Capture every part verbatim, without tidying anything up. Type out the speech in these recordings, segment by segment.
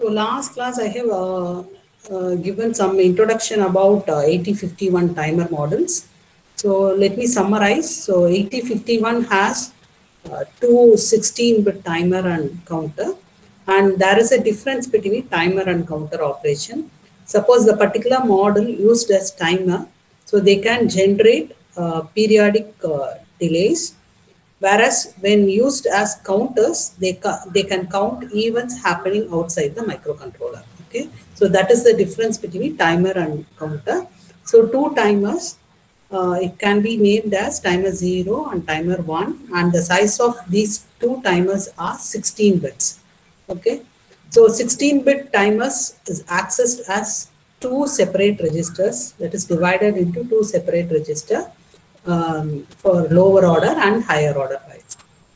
So last class I have uh, uh, given some introduction about uh, eighty fifty-one timer models. So let me summarize. So eighty fifty-one has uh, two sixteen-bit timer and counter, and there is a difference between timer and counter operation. Suppose the particular model used as timer, so they can generate uh, periodic uh, delays. Whereas when used as counters, they, ca- they can count events happening outside the microcontroller. Okay, so that is the difference between timer and counter. So two timers, uh, it can be named as timer zero and timer one, and the size of these two timers are sixteen bits. Okay, so sixteen-bit timers is accessed as two separate registers, that is divided into two separate register um, for lower order and higher order bytes.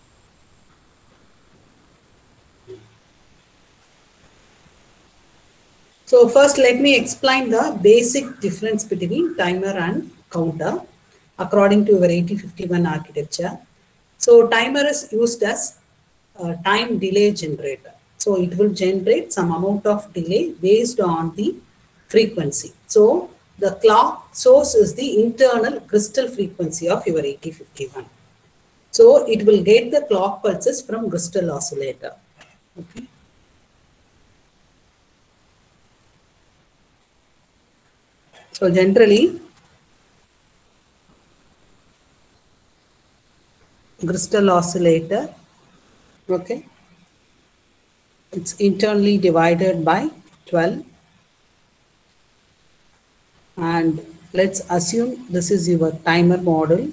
So first let me explain the basic difference between timer and counter according to our eighty fifty-one architecture. So timer is used as a time delay generator. So it will generate some amount of delay based on the frequency. So the clock source is the internal crystal frequency of your eighty fifty-one. So it will get the clock pulses from crystal oscillator. Okay. So generally, crystal oscillator, okay, it's internally divided by twelve, and let's assume this is your timer model.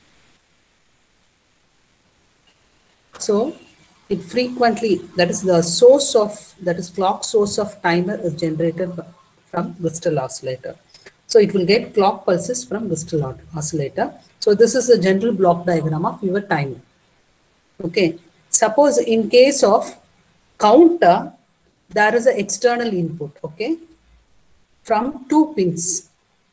So it frequently, that is the source of, that is clock source of timer is generated from crystal oscillator. So it will get clock pulses from crystal oscillator. So this is the general block diagram of your timer. Okay. Suppose in case of counter, there is an external input, okay, from two pins.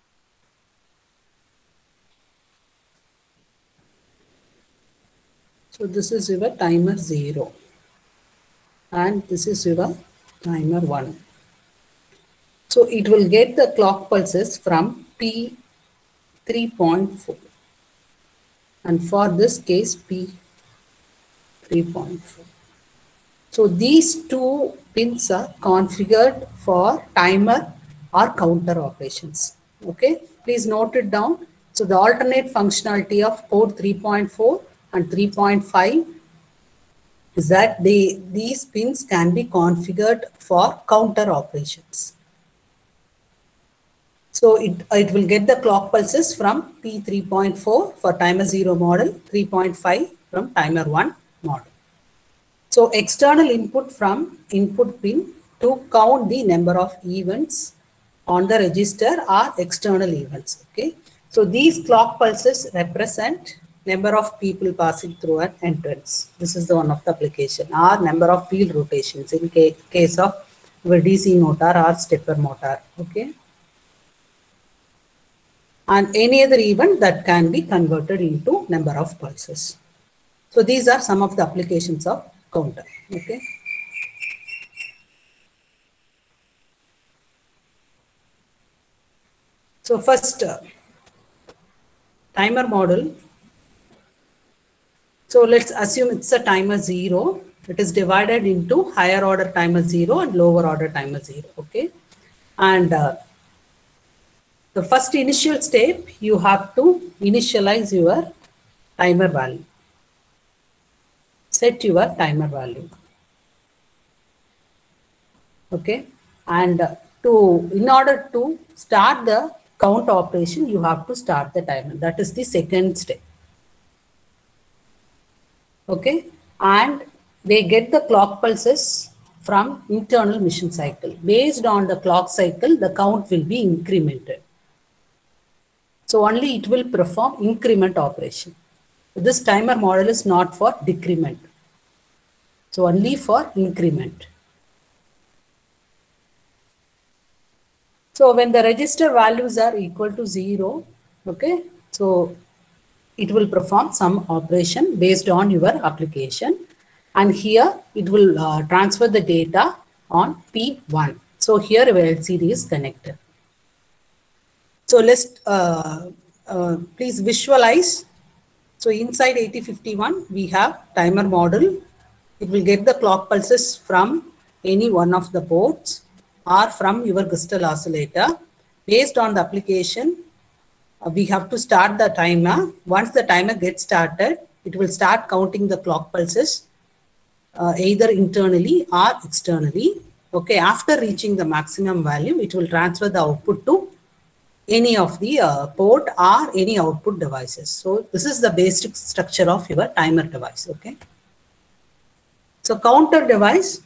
So this is your timer zero and this is your timer one. So it will get the clock pulses from P three point four, and for this case P three point four. So these two pins are configured for timer or counter operations. Okay, please note it down. So the alternate functionality of port three point four and three point five is that they, these pins can be configured for counter operations. So it, it will get the clock pulses from P three point four for timer zero model, three point five from timer one model. So external input from input pin to count the number of events on the register are external events. Okay. So these clock pulses represent number of people passing through an entrance. This is the one of the application, or number of field rotations in ca case of D C motor or stepper motor. Okay. And any other event that can be converted into number of pulses. So these are some of the applications of counter. Okay. So first uh, timer model. So let's assume it's a timer zero. It is divided into higher order timer zero and lower order timer zero. Okay. And uh, the first initial step, you have to initialize your timer value. Set your timer value. Okay. And uh, to, in order to start the count operation, you have to start the timer. That is the second step. Okay, and they get the clock pulses from internal mission cycle. Based on the clock cycle, the count will be incremented. So only it will perform increment operation. This timer model is not for decrement. So only for increment. So when the register values are equal to zero, okay, so it will perform some operation based on your application, and here it will uh, transfer the data on P one. So here our L C D is connected. So let's uh, uh, please visualize. So inside eighty fifty-one, we have timer model. It will get the clock pulses from any one of the ports or from your crystal oscillator. Based on the application, uh, we have to start the timer. Once the timer gets started, it will start counting the clock pulses uh, either internally or externally. Okay, after reaching the maximum value, it will transfer the output to any of the uh, port or any output devices. So this is the basic structure of your timer device. Okay. So counter device.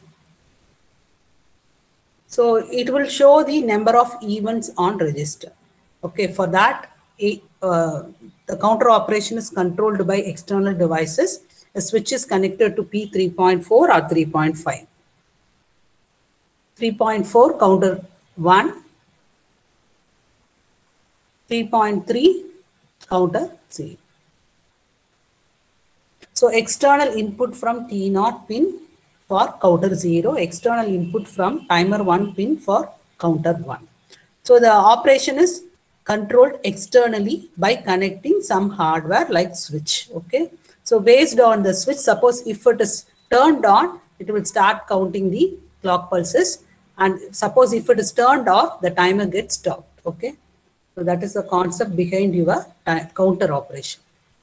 So it will show the number of events on register. Okay. For that, uh, the counter operation is controlled by external devices. A switch is connected to P three point four or three point five. three point four counter one. three point three counter zero. So external input from T zero pin for counter zero, external input from timer one pin for counter one. So the operation is controlled externally by connecting some hardware like switch. Okay. So based on the switch, suppose if it is turned on, it will start counting the clock pulses. And suppose if it is turned off, the timer gets stopped. Okay. So that is the concept behind your counter operation.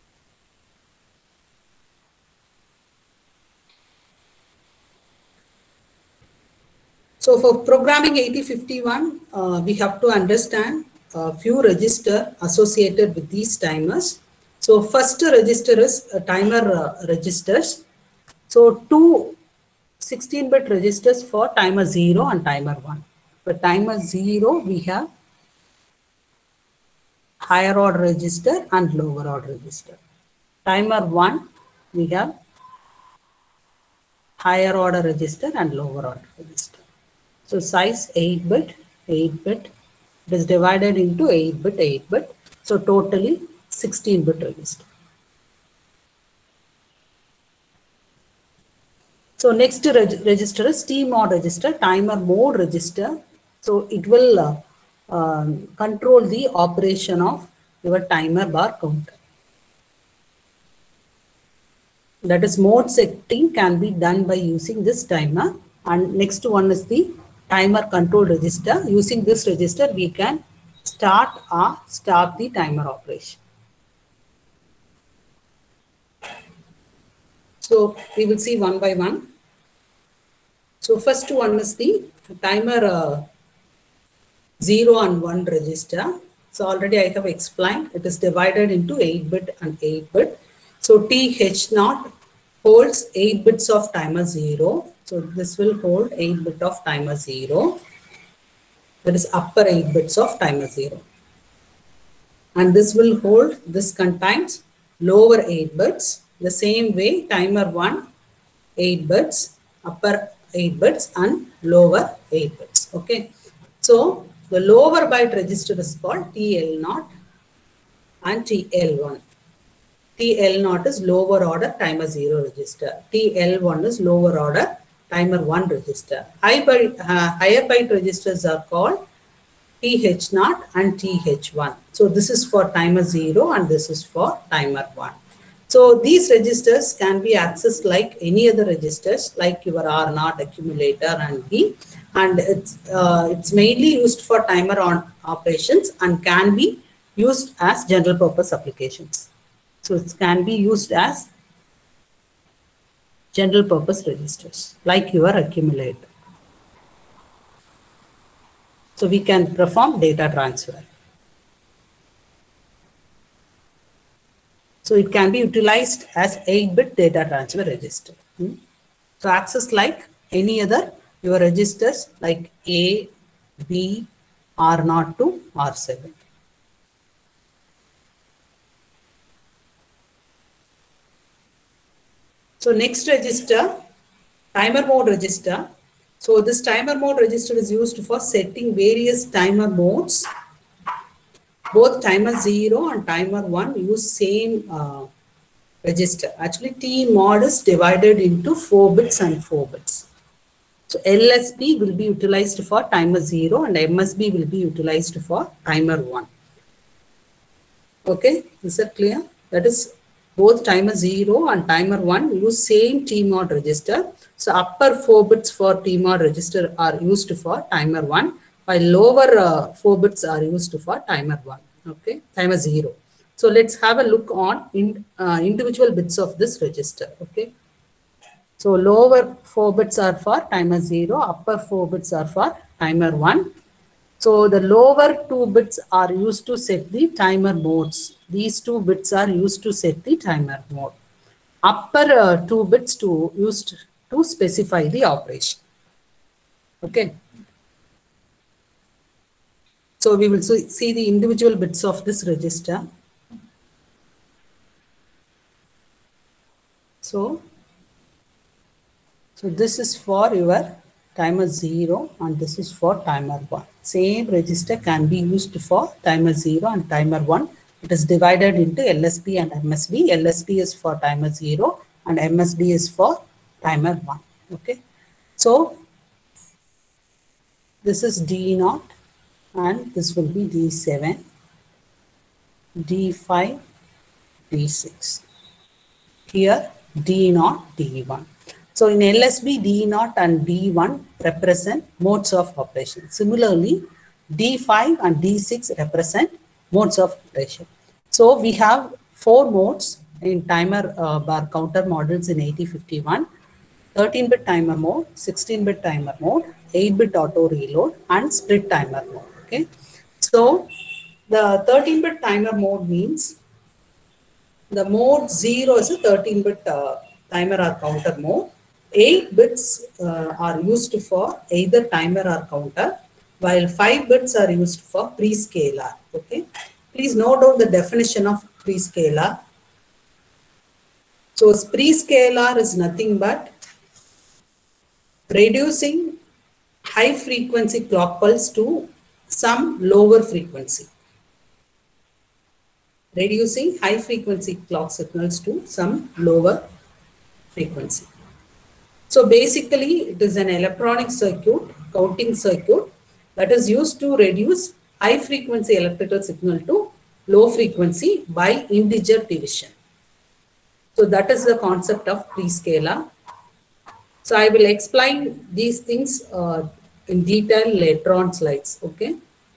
So for programming eighty fifty-one, uh, we have to understand a few register associated with these timers. So first register is uh, timer uh, registers. So two sixteen bit registers for timer zero and timer one. For timer zero, we have higher order register and lower order register. Timer one, we have higher order register and lower order register. So size eight bit, eight bit. It is divided into eight bit, eight bit. So totally sixteen bit register. So next reg register is T mod register, timer mode register. So it will uh, um, control the operation of your timer bar counter. That is, mode setting can be done by using this timer. And next one is the timer control register. Using this register, we can start or stop the timer operation. So we will see one by one. So first one is the timer uh, zero and one register. So already I have explained, it is divided into eight bit and eight bit. So T H zero holds eight bits of timer zero. So this will hold eight bit of timer zero. That is upper eight bits of timer zero. And this will hold, this contains lower eight bits. The same way timer one, eight bits, upper eight bits and lower eight bits. Okay. So the lower byte register is called T L zero and T L one. T L zero is lower order timer zero register. T L one is lower order timer one register. High byte, uh, higher byte registers are called T H zero and T H one. So this is for timer zero and this is for timer one. So these registers can be accessed like any other registers, like your R zero accumulator and B, and it's uh, it's mainly used for timer on operations and can be used as general purpose applications. So it can be used as general purpose registers like your accumulator. So we can perform data transfer. So it can be utilized as eight bit data transfer register. Hmm? So access like any other your registers like A, B, R zero to R seven. So next register, timer mode register. So this timer mode register is used for setting various timer modes. Both timer zero and timer one use same uh, register. Actually, T mod is divided into four bits and four bits. So L S B will be utilized for timer zero and M S B will be utilized for timer one. Okay, is that clear? That is both timer zero and timer one use same T mod register. So upper four bits for T mod register are used for timer one, while lower uh, four bits are used for timer one. Okay, timer zero. So let's have a look on in, uh, individual bits of this register. Okay. So lower four bits are for timer zero, upper four bits are for timer one. So the lower two bits are used to set the timer modes. These two bits are used to set the timer mode. Upper uh, two bits to used to specify the operation. Okay. So we will see the individual bits of this register. So, so this is for your timer zero and this is for timer one. Same register can be used for timer zero and timer one. It is divided into L S B and M S B. L S B is for timer zero and M S B is for timer one. Okay. So this is D zero and this will be D seven, D five, D six. Here D zero, D one. So in L S B, D zero and D one represent modes of operation. Similarly, D five and D six represent modes of operation. So we have four modes in timer uh, bar counter models in eighty fifty-one. thirteen bit timer mode, sixteen bit timer mode, eight bit auto reload and split timer mode. Okay. So the thirteen bit timer mode means the mode zero is a thirteen bit uh, timer or counter mode. eight bits uh, are used for either timer or counter, while five bits are used for prescaler. Okay. Please note down the definition of prescaler. So prescaler is nothing but reducing high frequency clock pulse to some lower frequency. Reducing high frequency clock signals to some lower frequency. So basically it is an electronic circuit, counting circuit that is used to reduce high frequency electrical signal to low frequency by integer division. So that is the concept of prescaler. So I will explain these things uh, in detail later on slides. Okay.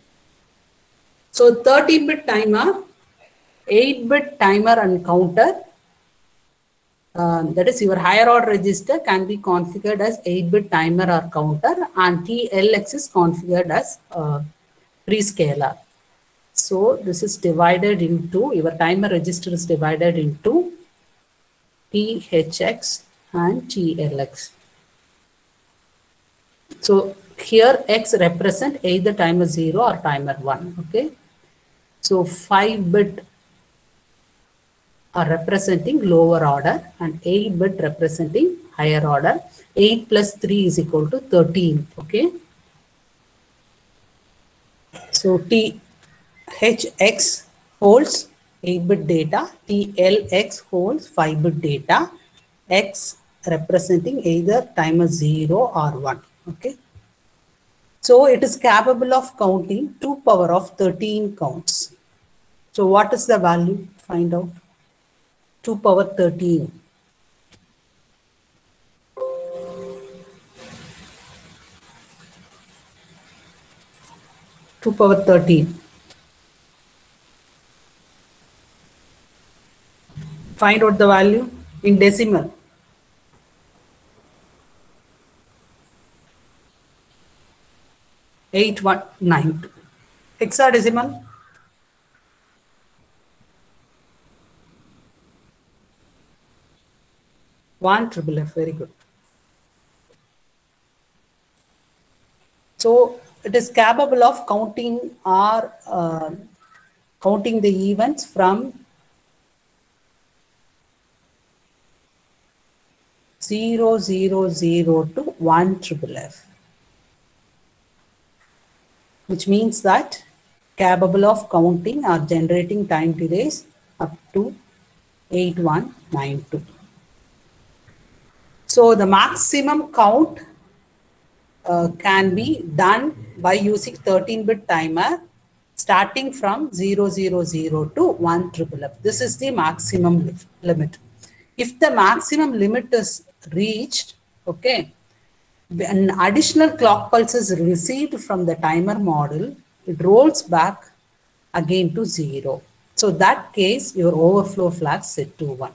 So thirteen bit timer, eight bit timer and counter. Uh, that is your higher order register can be configured as eight bit timer or counter and T L X is configured as uh, prescaler. So this is divided into, your timer register is divided into T H X and T L X. So here X represent either timer zero or timer one. Okay. So five bit are representing lower order and eight bit representing higher order. eight plus three is equal to thirteen. Okay. So T H X holds eight bit data, T L X holds five bit data, X representing either timer zero or one. Okay. So it is capable of counting two power of thirteen counts. So what is the value? Find out. two power thirteen. two power thirteen. Find out the value in decimal. eight one nine two. Hexadecimal. one triple F. Very good. So it is capable of counting or uh, counting the events from zero zero zero to one triple F, which means that capable of counting or generating time delays up to eight one nine two. So the maximum count uh, can be done by using thirteen bit timer starting from zero zero zero to one triple F. This is the maximum limit. If the maximum limit is reached, okay, an additional clock pulse is received from the timer model, it rolls back again to zero. So that case, your overflow flag set to one.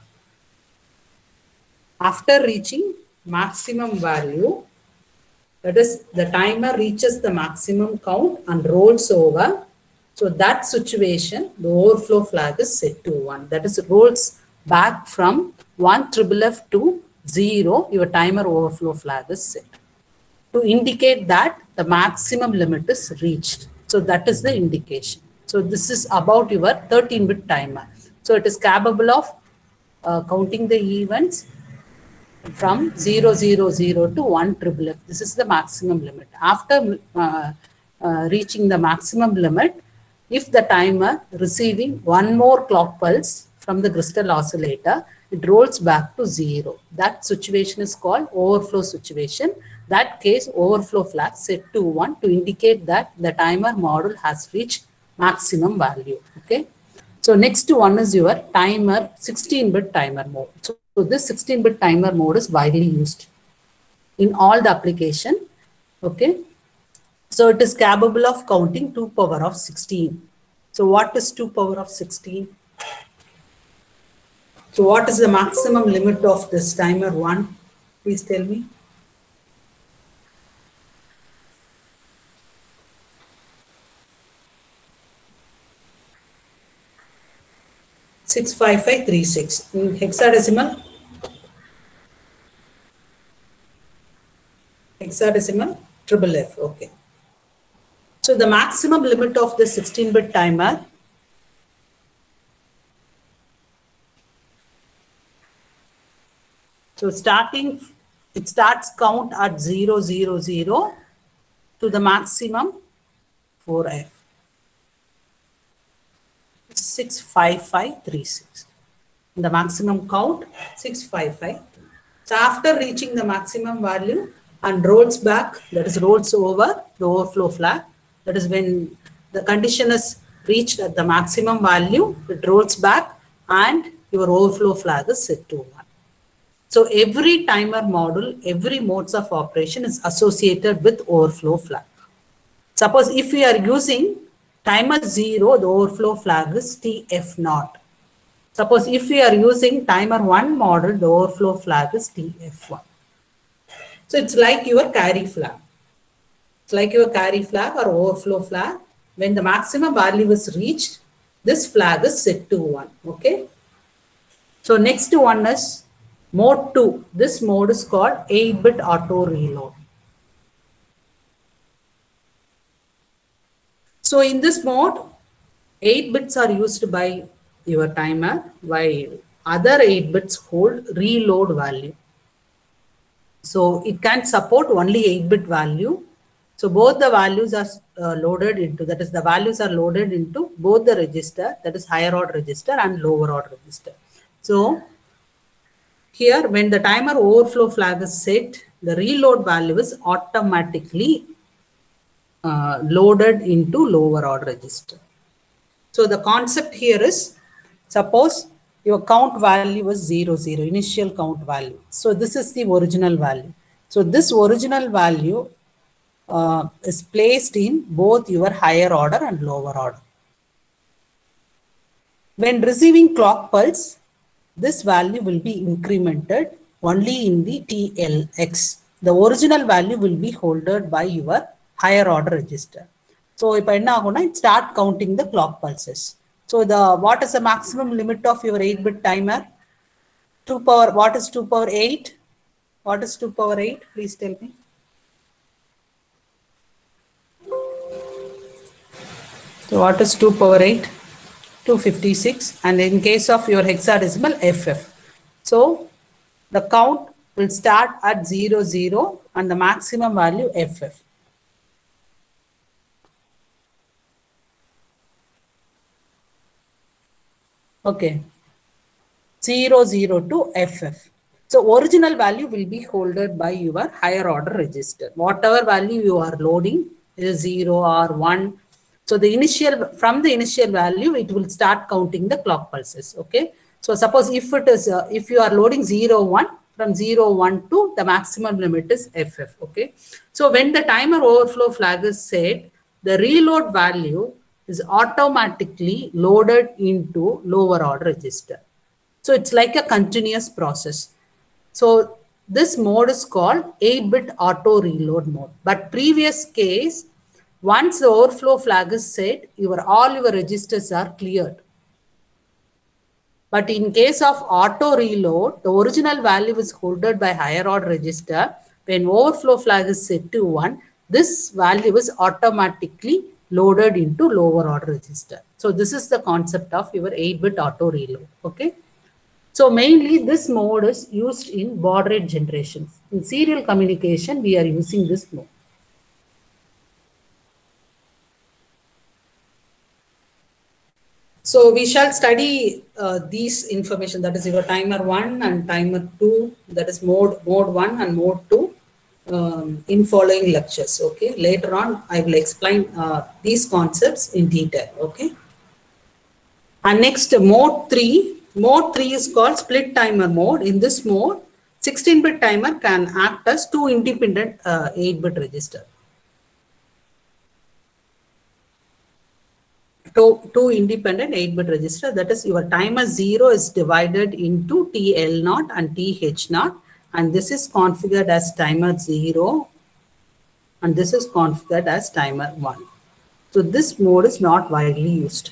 After reaching maximum value, that is, the timer reaches the maximum count and rolls over. So that situation, the overflow flag is set to one. That is, it rolls back from one triple F to zero. Your timer overflow flag is set to indicate that the maximum limit is reached. So that is the indication. So this is about your thirteen bit timer. So it is capable of uh, counting the events from zero zero zero to one triple F. This is the maximum limit. After uh, uh, reaching the maximum limit, if the timer receiving one more clock pulse from the crystal oscillator, it rolls back to zero. That situation is called overflow situation. That case, overflow flag set to one to indicate that the timer model has reached maximum value. Okay. So next one is your timer sixteen bit timer mode. So, so this sixteen bit timer mode is widely used in all the application. Okay. So it is capable of counting two power of sixteen. So what is two power of sixteen? So what is the maximum limit of this timer one? Please tell me. six five five three six. In hexadecimal? Hexadecimal? Triple F. Okay. So the maximum limit of the sixteen bit timer So starting, it starts count at zero zero zero to the maximum four F. six five five three six. The maximum count six five five. So after reaching the maximum value and rolls back, that is rolls over the overflow flag. That is when the condition is reached at the maximum value, it rolls back and your overflow flag is set to one. So every timer model, every modes of operation is associated with overflow flag. Suppose if we are using timer zero, the overflow flag is T F naught. Suppose if we are using timer one model, the overflow flag is T F one. So it's like your carry flag. It's like your carry flag or overflow flag. When the maximum value is reached, this flag is set to one. Okay. So next one is mode two. This mode is called eight bit auto reload. So in this mode, eight bits are used by your timer, while other eight bits hold reload value. So it can support only eight bit value. So both the values are uh, loaded into, that is the values are loaded into both the register, that is higher order register and lower order register. So here when the timer overflow flag is set, the reload value is automatically uh, loaded into lower order register. So the concept here is, suppose your count value was zero, zero, initial count value. So this is the original value. So this original value uh, is placed in both your higher order and lower order. When receiving clock pulse, this value will be incremented only in the T L X. The original value will be held by your higher order register. So if I start counting the clock pulses. So the what is the maximum limit of your eight bit timer? two power, what is two power eight? What is two power eight? Please tell me. So what is two power eight? two fifty-six, and in case of your hexadecimal, F F. So the count will start at zero zero and the maximum value F F. Okay, zero zero to F F. So original value will be holded by your higher order register. Whatever value you are loading is zero or one. So the initial, from the initial value, it will start counting the clock pulses. Okay. So suppose if it is, uh, if you are loading zero, one, from zero, one to the maximum limit is F F. Okay. So when the timer overflow flag is set, the reload value is automatically loaded into lower order register. So it's like a continuous process. So this mode is called eight bit auto reload mode. But previous case, once the overflow flag is set, your all your registers are cleared. But in case of auto reload, the original value is holded by higher order register. When overflow flag is set to one, this value is automatically loaded into lower order register. So this is the concept of your eight bit auto reload. Okay. So mainly this mode is used in baud rate generations. In serial communication, we are using this mode. So we shall study uh, these information, that is your timer one and timer two, that is mode, mode one and mode two um, in following lectures. Okay. Later on, I will explain uh, these concepts in detail. Okay. And next, mode three. Mode three is called split timer mode. In this mode, sixteen bit timer can act as two independent uh, eight bit register. Two, two independent eight bit register. That is, your timer zero is divided into T L zero and T H zero. And this is configured as timer zero. And this is configured as timer one. So this mode is not widely used.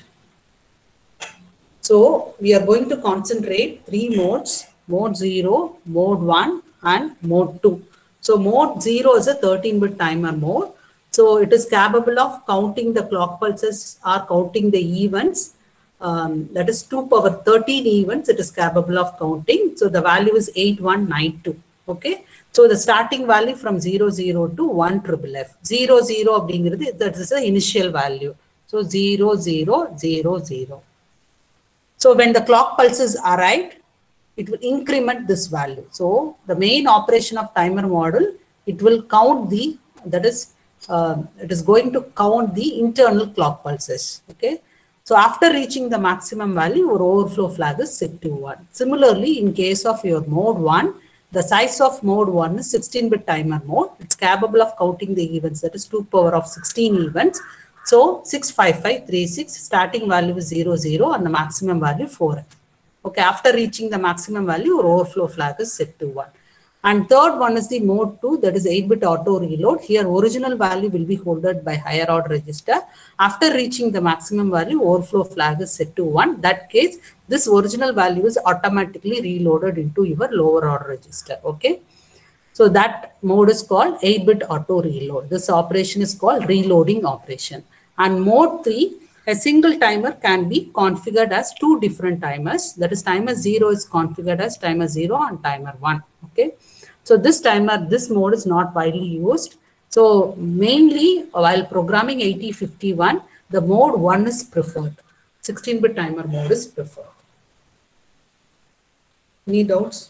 So we are going to concentrate three modes, mode zero, mode one and mode two. So mode zero is a thirteen bit timer mode. So it is capable of counting the clock pulses or counting the events. Um, that is two power thirteen events it is capable of counting. So the value is eight one nine two. Okay. So the starting value from zero zero to one triple F. zero zero that is the initial value. So zero zero zero zero. So when the clock pulses arrive, it will increment this value. So the main operation of timer model, it will count the, that is, uh, it is going to count the internal clock pulses. Okay. So after reaching the maximum value, your overflow flag is set to one. Similarly, in case of your mode one, the size of mode one is sixteen bit timer mode. It's capable of counting the events, that is two power of sixteen events. So six five five three six, starting value is zero zero and the maximum value four. Okay, after reaching the maximum value, your overflow flag is set to one. And third one is the mode two, that is eight bit auto reload. Here original value will be holded by higher order register. After reaching the maximum value, overflow flag is set to one. That case, this original value is automatically reloaded into your lower order register. Okay. So that mode is called eight bit auto reload. This operation is called reloading operation. And mode three, a single timer can be configured as two different timers. That is, timer zero is configured as timer zero and timer one. Okay. So this timer, this mode is not widely used. So mainly while programming eighty fifty-one, the mode one is preferred. sixteen bit timer mode is preferred. Any doubts?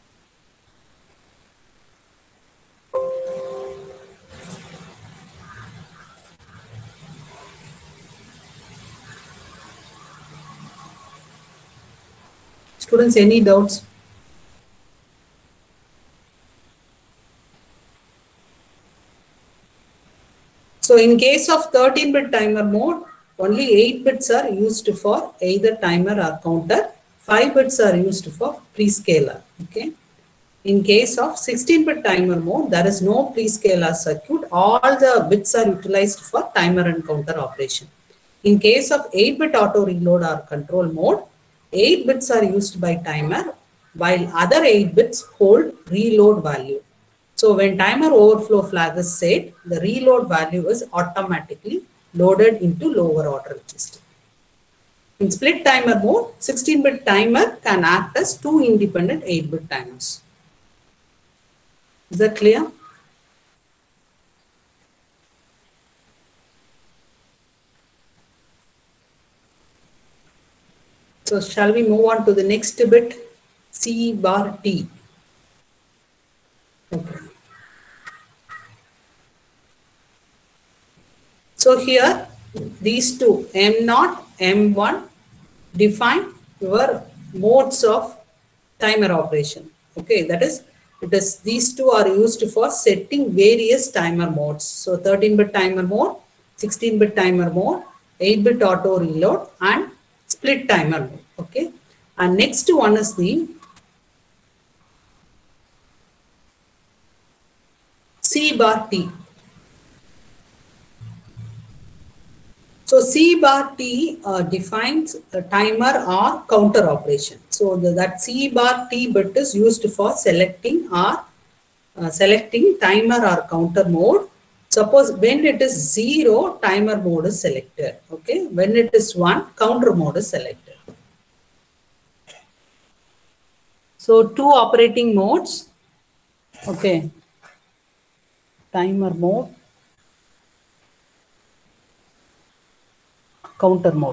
Students, any doubts? So in case of thirteen bit timer mode, only eight bits are used for either timer or counter. five bits are used for prescaler. Okay. In case of sixteen bit timer mode, there is no prescaler circuit. All the bits are utilized for timer and counter operation. In case of eight bit auto reload or control mode, eight bits are used by timer, while other eight bits hold reload value. So when timer overflow flag is set, the reload value is automatically loaded into lower order register. In split timer mode, sixteen bit timer can act as two independent eight bit timers. Is that clear? So shall we move on to the next bit, C bar T. So here these two M zero, M one define your modes of timer operation. Okay, that is, it is these two are used for setting various timer modes. So thirteen bit timer mode, sixteen bit timer mode, eight bit auto reload, and split timer mode. Okay, and next one is the C bar T. So C bar T uh, defines a timer or counter operation. So the, that C bar T bit is used for selecting or uh, selecting timer or counter mode. Suppose when it is zero, timer mode is selected. Okay, when it is one, counter mode is selected. So two operating modes. Okay, timer mode, counter mode.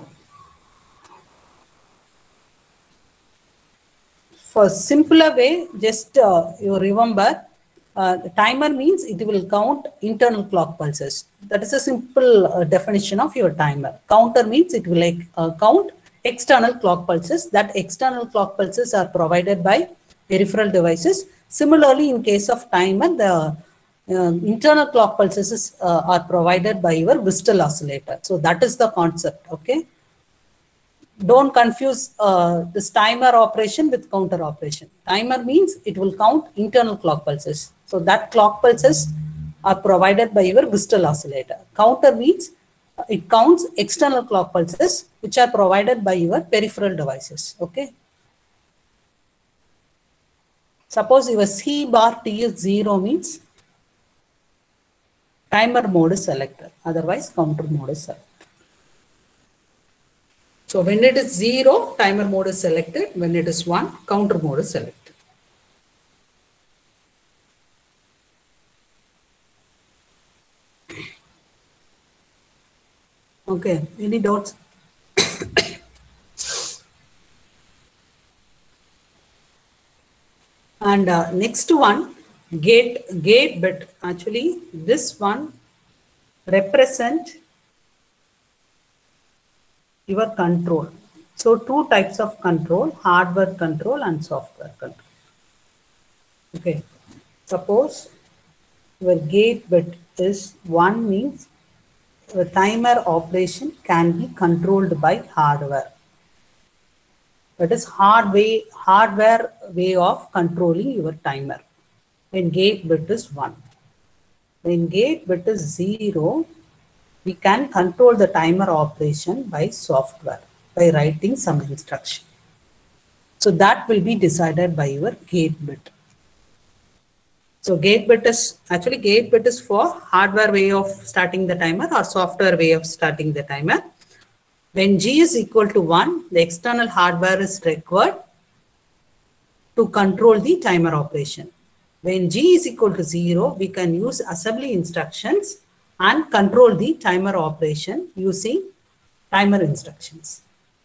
For simpler way, just uh, you remember, uh, the timer means it will count internal clock pulses. That is a simple uh, definition of your timer. Counter means it will like, uh, count external clock pulses. That external clock pulses are provided by peripheral devices. Similarly, in case of timer, the uh, internal clock pulses uh, are provided by your Bristol oscillator. So that is the concept. Okay. Don't confuse uh, this timer operation with counter operation. Timer means it will count internal clock pulses. So that clock pulses are provided by your Bristol oscillator. Counter means it counts external clock pulses which are provided by your peripheral devices. Okay. Suppose your C bar T is zero means timer mode is selected. Otherwise counter mode is selected. So when it is zero, timer mode is selected. When it is one, counter mode is selected. Okay, any doubts? And uh, next one, gate, gate bit. Actually, this one represent your control. So two types of control, hardware control and software control. Okay, suppose your gate bit is one means the timer operation can be controlled by hardware. That is hard way, hardware way of controlling your timer. When gate bit is one. When gate bit is zero, we can control the timer operation by software, by writing some instruction. So that will be decided by your gate bit. So gate bit is, actually gate bit is for hardware way of starting the timer or software way of starting the timer. When G is equal to one, the external hardware is required to control the timer operation. When G is equal to zero, we can use assembly instructions and control the timer operation using timer instructions.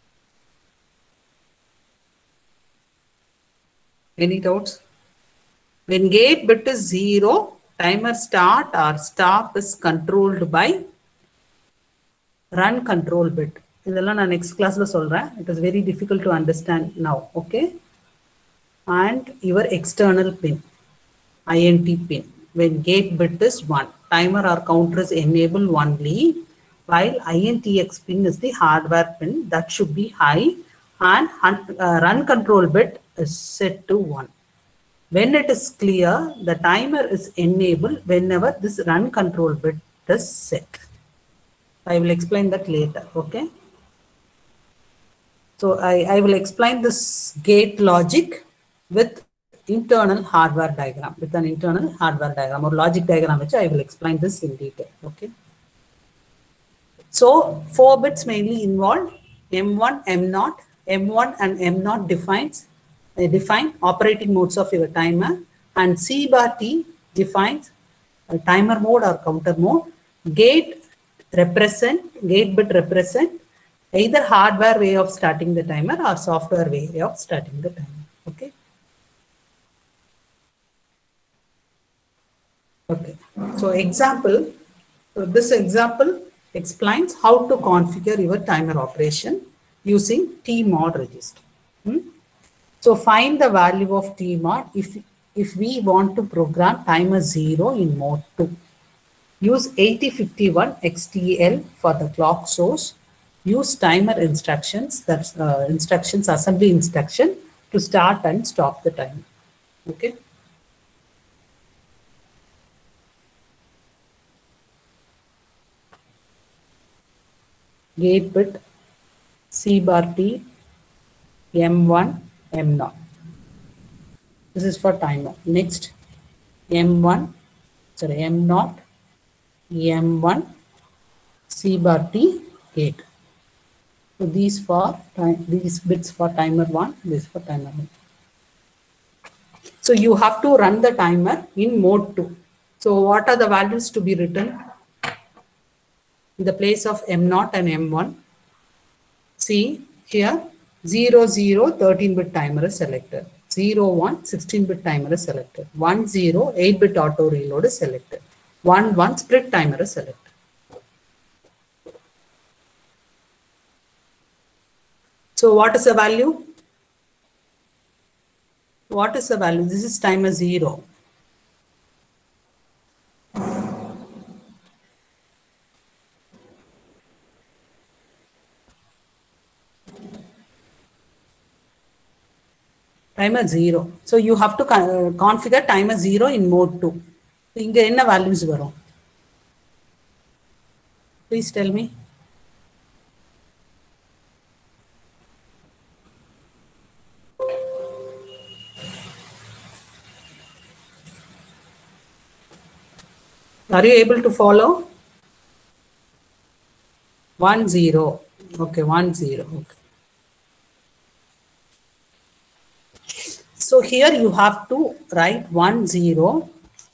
Any doubts? When gate bit is zero, timer start or stop is controlled by run control bit. இதெல்லாம் நான் next class la சொல்றேன். It is very difficult to understand now. Okay. And your external pin, I N T pin. When gate bit is one, timer or counter is enabled only, while I N T X pin is the hardware pin that should be high, and uh, run control bit is set to one. When it is clear, the timer is enabled whenever this run control bit is set. I will explain that later. Okay. So I, I will explain this gate logic with internal hardware diagram, with an internal hardware diagram or logic diagram, which I will explain this in detail. Okay. So four bits mainly involved, M one, M zero, M one and M zero defines, they define operating modes of your timer, and C bar T defines a timer mode or counter mode. Gate represent, gate bit represent either hardware way of starting the timer or software way of starting the timer. Okay. Okay. So example, so this example explains how to configure your timer operation using tmod register. Hmm? So find the value of tmod if, if we want to program timer zero in mode two. Use eighty fifty-one X T L for the clock source. Use timer instructions, that's uh, instructions, assembly instruction to start and stop the timer. Okay. Gate bit C bar T M one M zero. This is for timer. Next M one, sorry M zero, M one, C bar T gate. So these for time, these bits for timer one, this for timer one. So you have to run the timer in mode two. So what are the values to be written in the place of M zero and M one? See here zero zero thirteen bit timer is selected. zero one sixteen bit timer is selected. one zero eight bit auto reload is selected. one one split timer is selected. So what is the value? What is the value? This is timer zero. Timer zero. So you have to uh, configure timer zero in mode two. Inga enna values varum? Please tell me. Are you able to follow? One zero. Okay, one zero. Okay. So here you have to write one zero.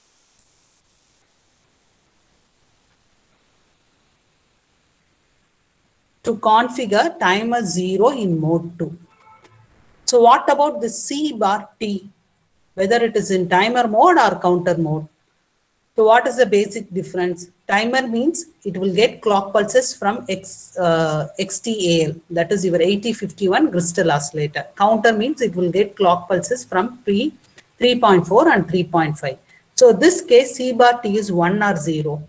To configure timer zero in mode two. So what about the C bar T? Whether it is in timer mode or counter mode. So what is the basic difference? Timer means it will get clock pulses from X, uh, X T A L, that is your eighty fifty-one crystal oscillator. Counter means it will get clock pulses from P three point four and three point five. So this case C bar T is one or zero.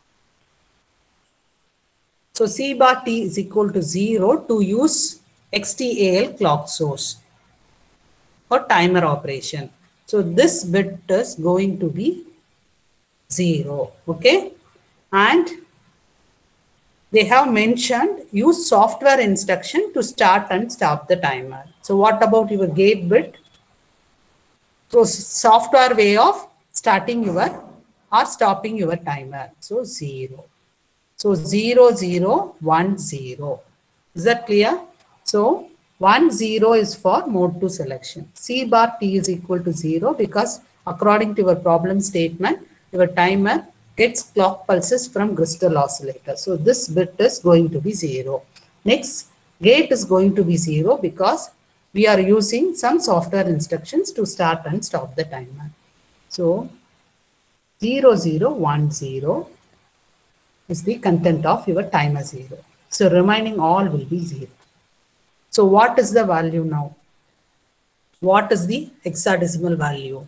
So C bar T is equal to zero to use X T A L clock source for timer operation. So this bit is going to be zero. Okay. And they have mentioned use software instruction to start and stop the timer. So what about your gate bit? So software way of starting your or stopping your timer. So zero. So zero, zero, one, zero. Is that clear? So one, zero is for mode two selection. C bar T is equal to zero because according to your problem statement, your timer gets clock pulses from crystal oscillator. So this bit is going to be zero. Next, gate is going to be zero because we are using some software instructions to start and stop the timer. So zero, zero, one, zero is the content of your timer zero. So remaining all will be zero. So what is the value now? What is the hexadecimal value?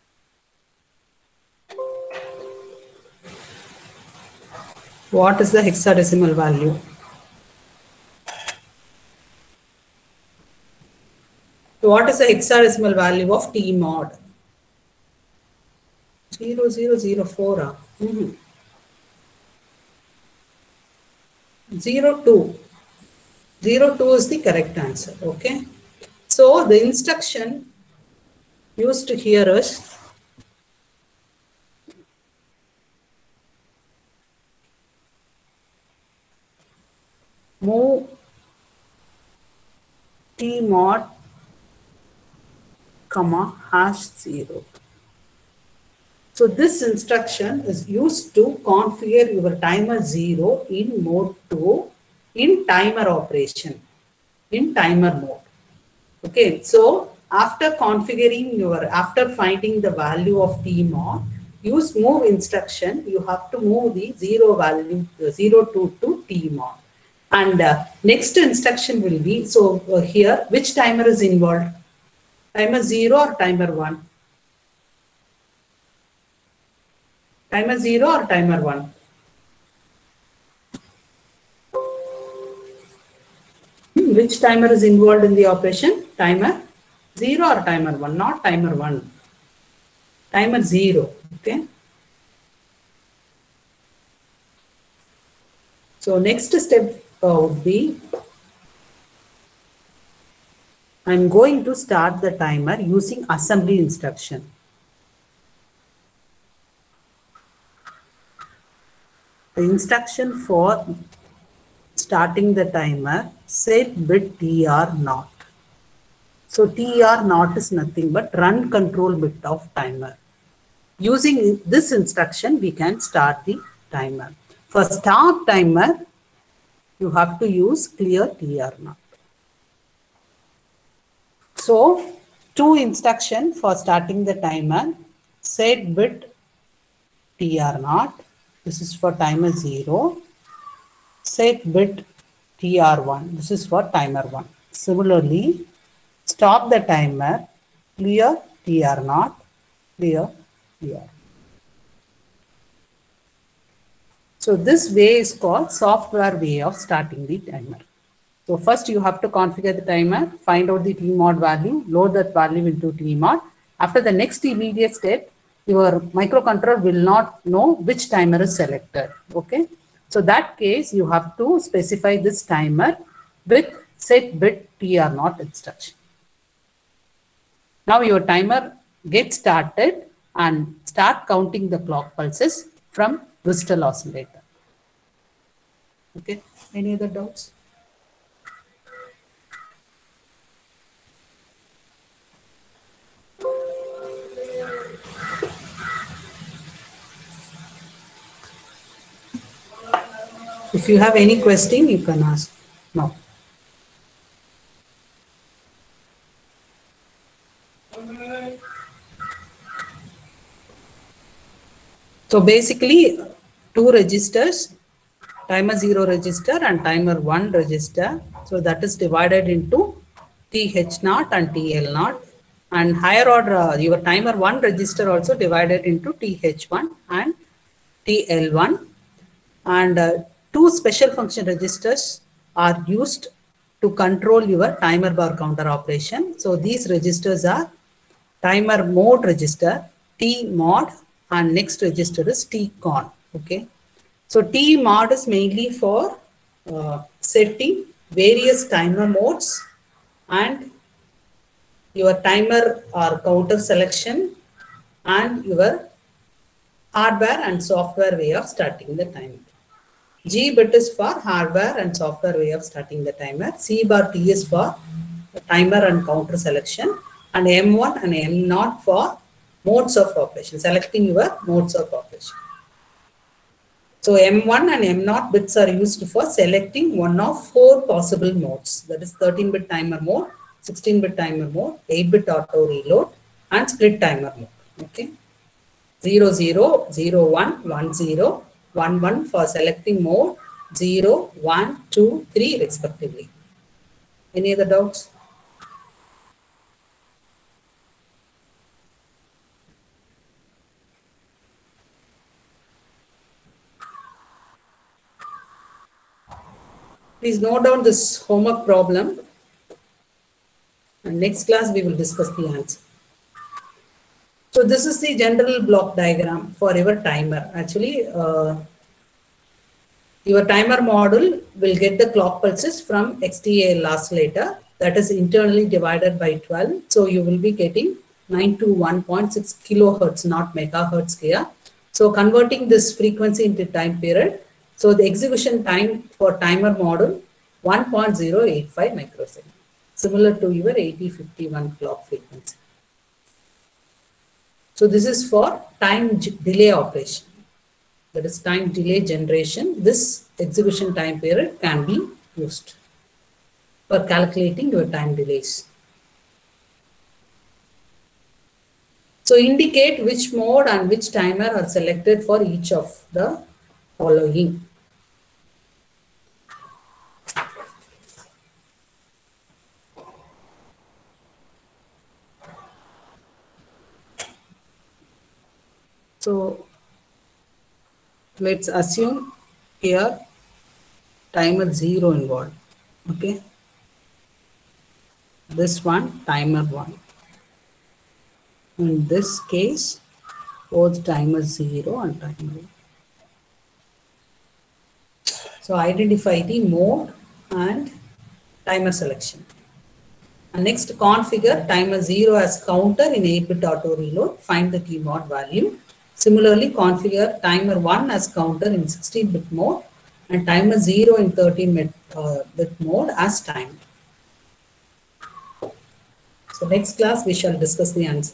What is the hexadecimal value? So what is the hexadecimal value of T mod? zero zero zero four. Ah? Mm-hmm. zero two. zero two is the correct answer. Okay. So the instruction used here is move T mod comma hash zero. So this instruction is used to configure your timer zero in mode two in timer operation, in timer mode. Okay, so after configuring your, after finding the value of T mod, use move instruction, you have to move the zero value, the zero two to T mod. And uh, next instruction will be, so uh, here, which timer is involved? Timer zero or timer one? Timer zero or timer one? Hmm, which timer is involved in the operation? Timer zero or timer one? Not timer one. Timer zero. Okay. So next step uh, would be, I'm going to start the timer using assembly instruction. The instruction for starting the timer, set bit T R naught. So T R naught is nothing but run control bit of timer. Using this instruction, we can start the timer. For start timer, you have to use clear T R naught. So two instruction for starting the timer, set bit T R naught. This is for timer zero. Set bit T R one. This is for timer one. Similarly, stop the timer, clear T R naught, clear T R. So this way is called software way of starting the timer. So first you have to configure the timer, find out the T mod value, load that value into T mod. After the next immediate step, your microcontroller will not know which timer is selected. Okay. So that case, you have to specify this timer with set bit T R naught instruction. Now your timer gets started and start counting the clock pulses from crystal oscillator. Okay. Any other doubts? If you have any question, you can ask now. So basically, two registers, timer zero register and timer one register. So that is divided into T H naught and T L naught. And higher order, uh, your timer one register also divided into T H one and T L one. And uh, two special function registers are used to control your timer bar counter operation. So these registers are timer mode register, T mod, and next register is T con. Okay. So T mod is mainly for uh, setting various timer modes and your timer or counter selection and your hardware and software way of starting the timer. G bit is for hardware and software way of starting the timer. C bar T is for timer and counter selection, and M one and M zero for modes of operation, selecting your modes of operation. So M one and M zero bits are used for selecting one of four possible modes. That is thirteen bit timer mode, sixteen bit timer mode, eight bit auto reload, and split timer mode. Okay. zero zero, zero one, one zero, one one for selecting mode, zero, one, two, three respectively. Any other doubts? Please note down this homework problem. And next class we will discuss the answer. So this is the general block diagram for your timer. Actually, uh, your timer module will get the clock pulses from X T A L oscillator that is internally divided by twelve. So you will be getting nine to one point six kilohertz, not megahertz here. So converting this frequency into time period. So the execution time for timer module one point zero eight five microseconds, similar to your eighty fifty-one clock frequency. So this is for time delay operation. That is time delay generation. This execution time period can be used for calculating your time delays. So indicate which mode and which timer are selected for each of the following. So let's assume here timer zero involved. Okay, this one timer one. In this case, both timer zero and timer one. So identify the mode and timer selection. And next, configure timer zero as counter in eight bit auto reload. Find the T mod value. Similarly, configure timer one as counter in sixteen bit mode and timer zero in thirteen bit uh, bit mode as time. So next class we shall discuss the answer.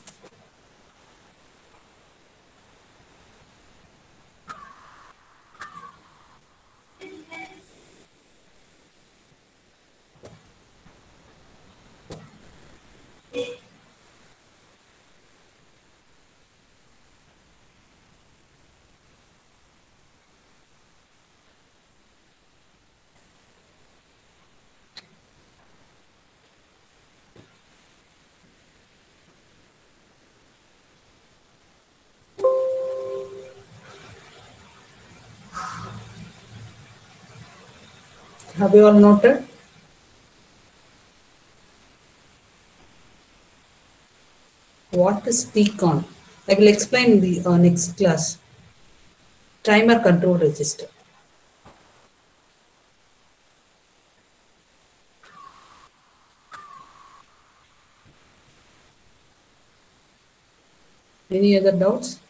Have you all noted? What is P CON? I will explain in the uh, next class. Timer control register. Any other doubts?